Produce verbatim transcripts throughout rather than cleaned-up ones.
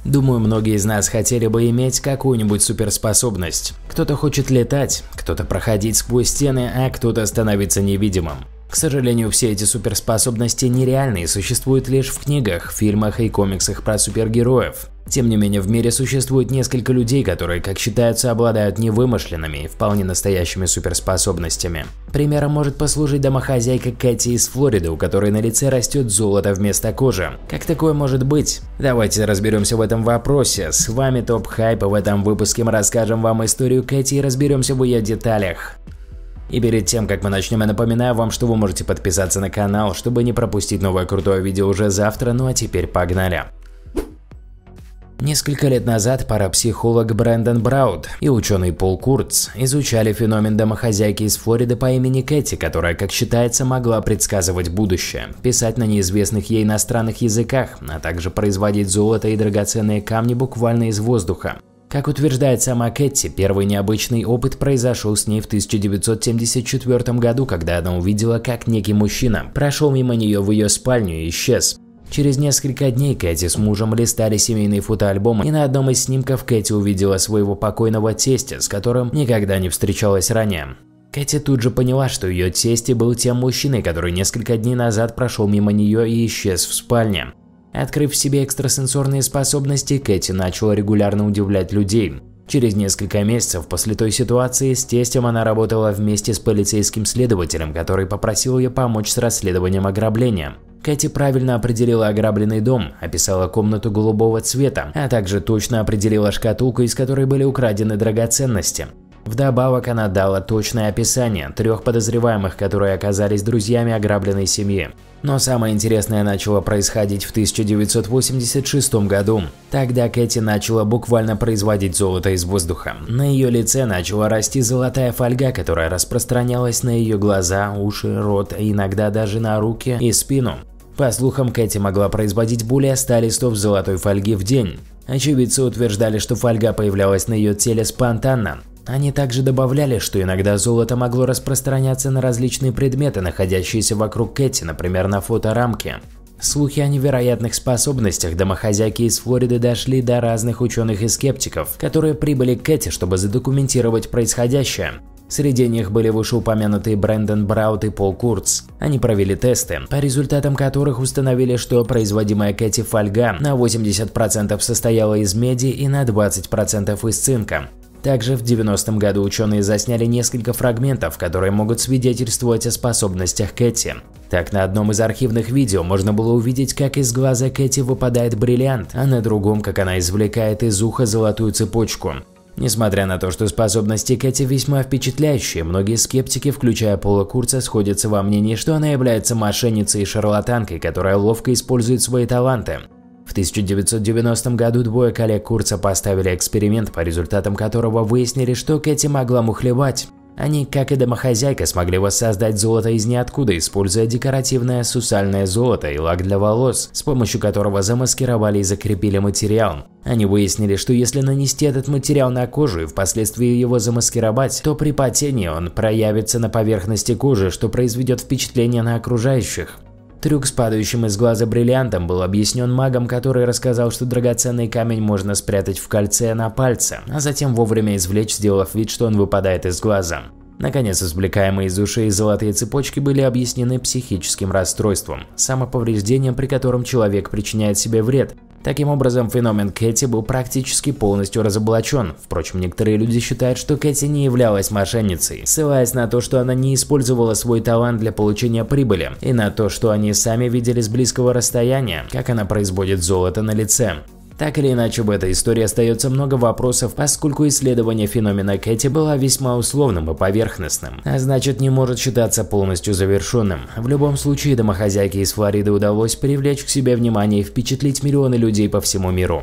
Думаю, многие из нас хотели бы иметь какую-нибудь суперспособность. Кто-то хочет летать, кто-то проходить сквозь стены, а кто-то становиться невидимым. К сожалению, все эти суперспособности нереальны и существуют лишь в книгах, фильмах и комиксах про супергероев. Тем не менее, в мире существует несколько людей, которые, как считается, обладают невымышленными и вполне настоящими суперспособностями. Примером может послужить домохозяйка Кэти из Флориды, у которой на лице растет золото вместо кожи. Как такое может быть? Давайте разберемся в этом вопросе. С вами Топ Хайп, и в этом выпуске мы расскажем вам историю Кэти и разберемся в ее деталях. И перед тем, как мы начнем, я напоминаю вам, что вы можете подписаться на канал, чтобы не пропустить новое крутое видео уже завтра, ну а теперь погнали. Несколько лет назад парапсихолог Брэндон Брауд и ученый Пол Куртц изучали феномен домохозяйки из Флориды по имени Кэти, которая, как считается, могла предсказывать будущее, писать на неизвестных ей иностранных языках, а также производить золото и драгоценные камни буквально из воздуха. Как утверждает сама Кэти, первый необычный опыт произошел с ней в тысяча девятьсот семьдесят четвёртом году, когда она увидела, как некий мужчина прошел мимо нее в ее спальню и исчез. Через несколько дней Кэти с мужем листали семейные фотоальбомы, и на одном из снимков Кэти увидела своего покойного тестя, с которым никогда не встречалась ранее. Кэти тут же поняла, что ее тесть был тем мужчиной, который несколько дней назад прошел мимо нее и исчез в спальне. Открыв в себе экстрасенсорные способности, Кэти начала регулярно удивлять людей. Через несколько месяцев после той ситуации с тестем она работала вместе с полицейским следователем, который попросил ее помочь с расследованием ограбления. Кэти правильно определила ограбленный дом, описала комнату голубого цвета, а также точно определила шкатулку, из которой были украдены драгоценности. Вдобавок она дала точное описание трех подозреваемых, которые оказались друзьями ограбленной семьи. Но самое интересное начало происходить в тысяча девятьсот восемьдесят шестом году. Тогда Кэти начала буквально производить золото из воздуха. На ее лице начала расти золотая фольга, которая распространялась на ее глаза, уши, рот, и иногда даже на руки и спину. По слухам, Кэти могла производить более ста листов золотой фольги в день. Очевидцы утверждали, что фольга появлялась на ее теле спонтанно. Они также добавляли, что иногда золото могло распространяться на различные предметы, находящиеся вокруг Кэти, например, на фоторамке. Слухи о невероятных способностях домохозяйки из Флориды дошли до разных ученых и скептиков, которые прибыли к Кэти, чтобы задокументировать происходящее. Среди них были вышеупомянутые Брэндон Брауд и Пол Куртц. Они провели тесты, по результатам которых установили, что производимая Кэти фольга на восемьдесят процентов состояла из меди и на двадцать процентов из цинка. Также в девяностом году ученые засняли несколько фрагментов, которые могут свидетельствовать о способностях Кэти. Так, на одном из архивных видео можно было увидеть, как из глаза Кэти выпадает бриллиант, а на другом, как она извлекает из уха золотую цепочку. Несмотря на то, что способности Кэти весьма впечатляющие, многие скептики, включая Пола Куртца, сходятся во мнении, что она является мошенницей и шарлатанкой, которая ловко использует свои таланты. В тысяча девятьсот девяностом году двое коллег Куртца поставили эксперимент, по результатам которого выяснили, что Кэти могла мухлевать. Они, как и домохозяйка, смогли воссоздать золото из ниоткуда, используя декоративное сусальное золото и лак для волос, с помощью которого замаскировали и закрепили материал. Они выяснили, что если нанести этот материал на кожу и впоследствии его замаскировать, то при потении он проявится на поверхности кожи, что произведет впечатление на окружающих. Трюк с падающим из глаза бриллиантом был объяснен магом, который рассказал, что драгоценный камень можно спрятать в кольце на пальце, а затем вовремя извлечь, сделав вид, что он выпадает из глаза. Наконец, извлекаемые из ушей золотые цепочки были объяснены психическим расстройством, самоповреждением, при котором человек причиняет себе вред. Таким образом, феномен Кэти был практически полностью разоблачен. Впрочем, некоторые люди считают, что Кэти не являлась мошенницей, ссылаясь на то, что она не использовала свой талант для получения прибыли, и на то, что они сами видели с близкого расстояния, как она производит золото на лице. Так или иначе, в этой истории остается много вопросов, поскольку исследование феномена Кэти было весьма условным и поверхностным, а значит не может считаться полностью завершенным. В любом случае, домохозяйке из Флориды удалось привлечь к себе внимание и впечатлить миллионы людей по всему миру.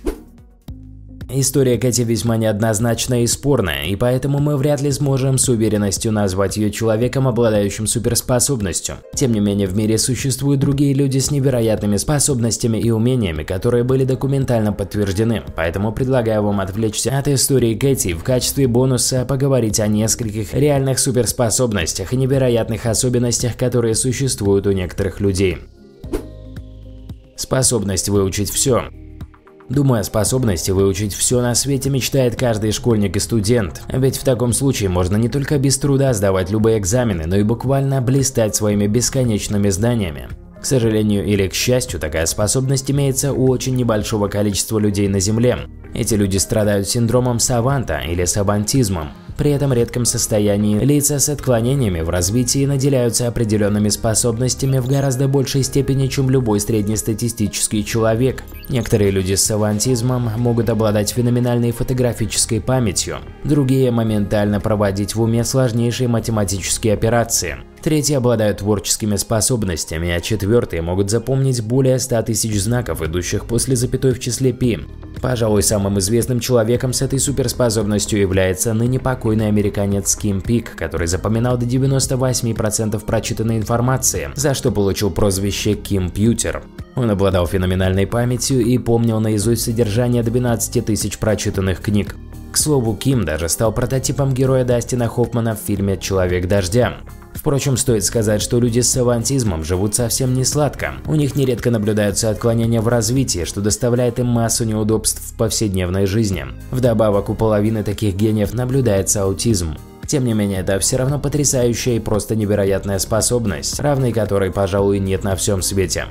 История Кэти весьма неоднозначная и спорная, и поэтому мы вряд ли сможем с уверенностью назвать ее человеком, обладающим суперспособностью. Тем не менее, в мире существуют другие люди с невероятными способностями и умениями, которые были документально подтверждены, поэтому предлагаю вам отвлечься от истории Кэти и в качестве бонуса поговорить о нескольких реальных суперспособностях и невероятных особенностях, которые существуют у некоторых людей. Способность выучить все. Думаю, о способности выучить все на свете мечтает каждый школьник и студент, ведь в таком случае можно не только без труда сдавать любые экзамены, но и буквально блистать своими бесконечными знаниями. К сожалению или к счастью, такая способность имеется у очень небольшого количества людей на Земле. Эти люди страдают синдромом саванта или савантизмом. При этом редком состоянии лица с отклонениями в развитии наделяются определенными способностями в гораздо большей степени, чем любой среднестатистический человек. Некоторые люди с савантизмом могут обладать феноменальной фотографической памятью, другие моментально проводить в уме сложнейшие математические операции. Третьи обладают творческими способностями, а четвертые могут запомнить более ста тысяч знаков, идущих после запятой в числе пи. Пожалуй, самым известным человеком с этой суперспособностью является ныне покойный американец Ким Пик, который запоминал до девяноста восьми процентов прочитанной информации, за что получил прозвище Кимпьютер. Он обладал феноменальной памятью и помнил наизусть содержание двенадцати тысяч прочитанных книг. К слову, Ким даже стал прототипом героя Дастина Хоффмана в фильме «Человек дождя». Впрочем, стоит сказать, что люди с савантизмом живут совсем не сладко. У них нередко наблюдаются отклонения в развитии, что доставляет им массу неудобств в повседневной жизни. Вдобавок, у половины таких гениев наблюдается аутизм. Тем не менее, это все равно потрясающая и просто невероятная способность, равной которой, пожалуй, нет на всем свете.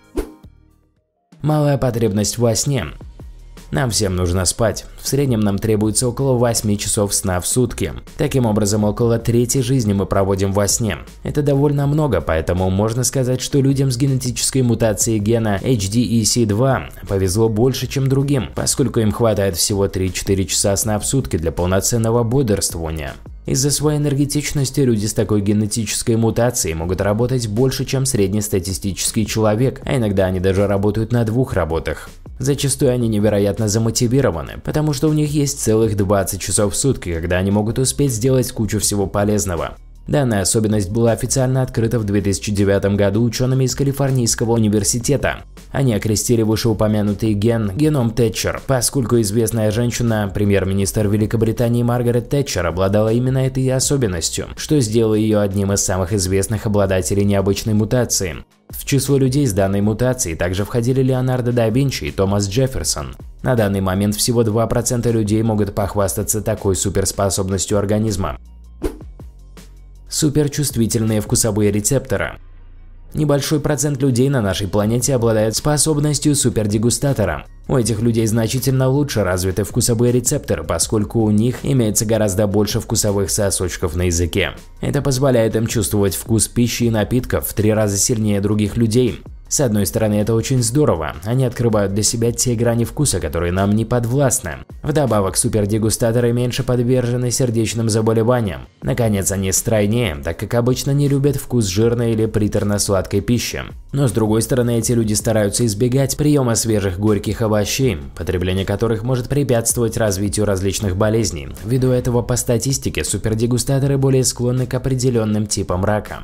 Малая потребность во сне. Нам всем нужно спать. В среднем нам требуется около восьми часов сна в сутки. Таким образом, около трети жизни мы проводим во сне. Это довольно много, поэтому можно сказать, что людям с генетической мутацией гена эйч ди и си два повезло больше, чем другим, поскольку им хватает всего три-четыре часа сна в сутки для полноценного бодрствования. Из-за своей энергетичности люди с такой генетической мутацией могут работать больше, чем среднестатистический человек, а иногда они даже работают на двух работах. Зачастую они невероятно замотивированы, потому что у них есть целых двадцать часов в сутки, когда они могут успеть сделать кучу всего полезного. Данная особенность была официально открыта в две тысячи девятом году учеными из Калифорнийского университета. Они окрестили вышеупомянутый ген геном Тэтчер, поскольку известная женщина, премьер-министр Великобритании Маргарет Тэтчер, обладала именно этой особенностью, что сделало ее одним из самых известных обладателей необычной мутации. В число людей с данной мутацией также входили Леонардо да Винчи и Томас Джефферсон. На данный момент всего два процента людей могут похвастаться такой суперспособностью организма. Суперчувствительные вкусовые рецепторы. Небольшой процент людей на нашей планете обладает способностью супердегустатора. У этих людей значительно лучше развиты вкусовые рецепторы, поскольку у них имеется гораздо больше вкусовых сосочков на языке. Это позволяет им чувствовать вкус пищи и напитков в три раза сильнее других людей. С одной стороны, это очень здорово, они открывают для себя те грани вкуса, которые нам не подвластны. Вдобавок, супердегустаторы меньше подвержены сердечным заболеваниям. Наконец, они стройнее, так как обычно не любят вкус жирной или приторно-сладкой пищи. Но с другой стороны, эти люди стараются избегать приема свежих горьких овощей, потребление которых может препятствовать развитию различных болезней. Ввиду этого, по статистике, супердегустаторы более склонны к определенным типам рака.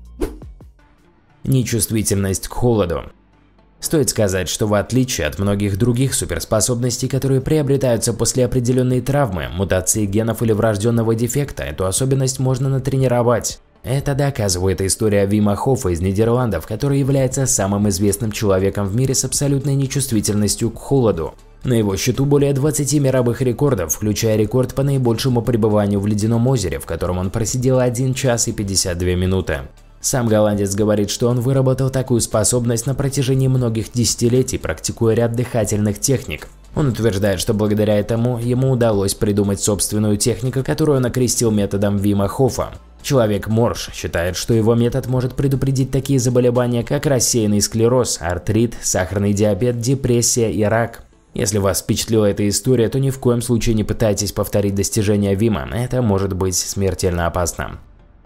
Нечувствительность к холоду. Стоит сказать, что в отличие от многих других суперспособностей, которые приобретаются после определенной травмы, мутации генов или врожденного дефекта, эту особенность можно натренировать. Это доказывает история Вима Хоффа из Нидерландов, который является самым известным человеком в мире с абсолютной нечувствительностью к холоду. На его счету более двадцати мировых рекордов, включая рекорд по наибольшему пребыванию в ледяном озере, в котором он просидел один час и пятьдесят две минуты. Сам голландец говорит, что он выработал такую способность на протяжении многих десятилетий, практикуя ряд дыхательных техник. Он утверждает, что благодаря этому ему удалось придумать собственную технику, которую он окрестил методом Вима Хоффа. Человек-морж считает, что его метод может предупредить такие заболевания, как рассеянный склероз, артрит, сахарный диабет, депрессия и рак. Если вас впечатлила эта история, то ни в коем случае не пытайтесь повторить достижения Вима, это может быть смертельно опасно.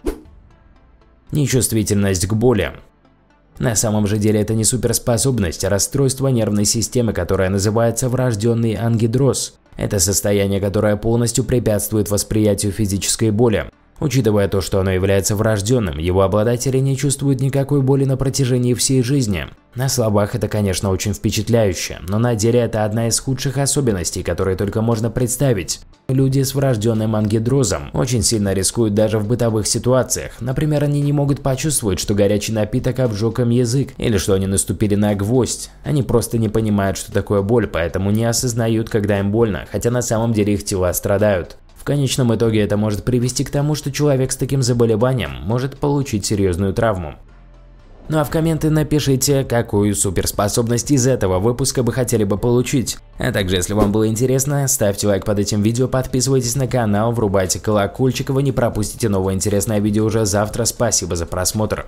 Нечувствительность к боли. На самом же деле это не суперспособность, а расстройство нервной системы, которое называется врожденный ангидроз. Это состояние, которое полностью препятствует восприятию физической боли. Учитывая то, что оно является врожденным, его обладатели не чувствуют никакой боли на протяжении всей жизни. На словах это, конечно, очень впечатляюще, но на деле это одна из худших особенностей, которые только можно представить. Люди с врожденным ангидрозом очень сильно рискуют даже в бытовых ситуациях. Например, они не могут почувствовать, что горячий напиток обжег им язык, или что они наступили на гвоздь. Они просто не понимают, что такое боль, поэтому не осознают, когда им больно, хотя на самом деле их тела страдают. В конечном итоге это может привести к тому, что человек с таким заболеванием может получить серьезную травму. Ну а в комменты напишите, какую суперспособность из этого выпуска вы хотели бы получить. А также, если вам было интересно, ставьте лайк под этим видео, подписывайтесь на канал, врубайте колокольчик, и вы не пропустите новое интересное видео уже завтра. Спасибо за просмотр.